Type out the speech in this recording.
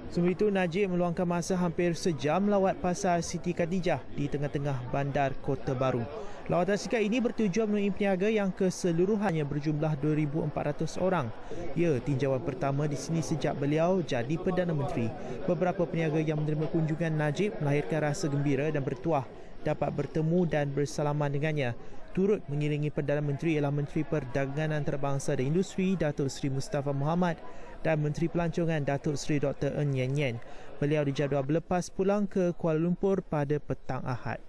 Sebelum itu, Najib meluangkan masa hampir sejam melawat pasar Siti Khadijah di tengah-tengah bandar Kota Baru. Lawatan singkat ini bertujuan menemui peniaga yang keseluruhannya berjumlah 2,400 orang. Ia tinjauan pertama di sini sejak beliau jadi Perdana Menteri. Beberapa peniaga yang menerima kunjungan Najib melahirkan rasa gembira dan bertuah dapat bertemu dan bersalaman dengannya. Turut mengiringi Perdana Menteri ialah Menteri Perdagangan Antarabangsa dan Industri Datuk Seri Mustafa Mohamed dan Menteri Pelancongan Datuk Seri Dr. Ng Yen Yen. Beliau dijadual berlepas pulang ke Kuala Lumpur pada petang Ahad.